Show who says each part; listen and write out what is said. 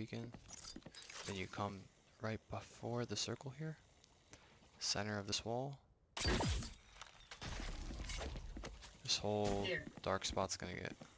Speaker 1: beacon. Then you come right before the circle here. Center of this wall. This whole dark spot's gonna get